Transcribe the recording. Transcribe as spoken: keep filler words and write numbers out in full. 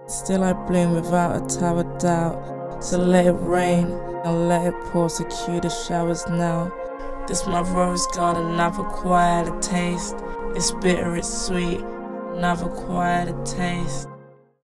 Still I bloom without a tower doubt. So let it rain and let it pour, so cue the showers now. This my rose garden, I've acquired a taste. It's bitter, it's sweet, and I've acquired a taste.